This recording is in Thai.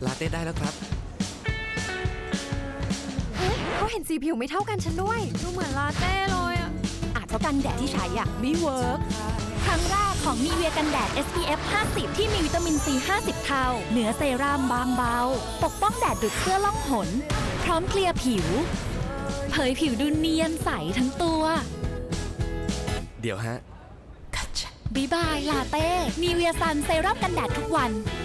ลาเต้ได้แล้วครับเขาเห็นสีผิวไม่เท่ากันฉันด้วยดูเหมือนลาเต้เลยอ่ะอาจเพราะกันแดดที่ใช้อ่ะไม่เวิร์กครั้งแรกของนีเวียกันแดด SPF 50 ที่มีวิตามินซี 50 เท่าเนื้อเซรั่มบางเบาปกป้องแดดดุดเสื้อล่องหนพร้อมเคลียร์ผิวเผยผิวดูเนียนใสทั้งตัวเดี๋ยวฮะบ๊ายบายลาเต้นีเวียซันเซรั่มกันแดดทุกวัน